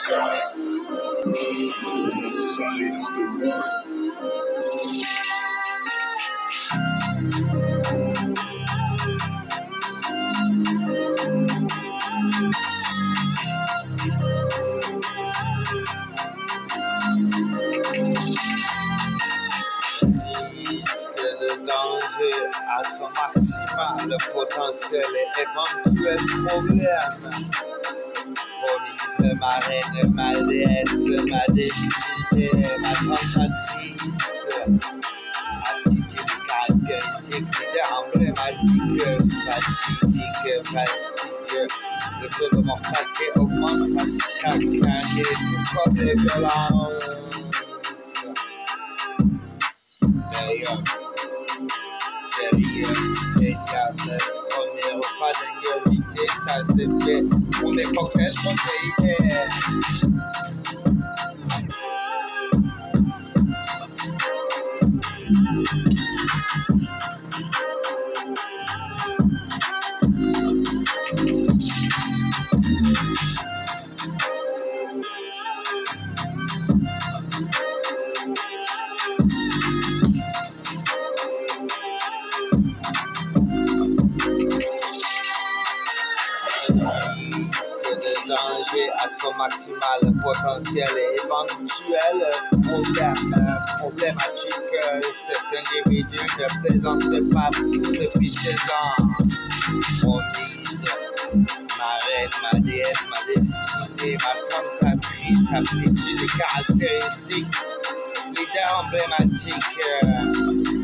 À son maximal, le potentiel et éventuel problème. Police, ma reine, ma déesse, ma destinée, ma tentatrice. Attitude caractéristique, leader emblématique, fatidique, fastidieux. Le taux de mortalité augmente à chaque année, tout comme les violences. D'ailleurs, génial, premier repas d'ingéniosité, ça c'est fait pour mes cocktails protéinés. Danger à son maximal, potentiel et éventuel problème, problématique. Cet individu ne plaisante pas depuis 16 ans. Promise, ma reine, ma déesse, ma destinée, ma tentatrice, aptitude caractéristique, leader emblématique.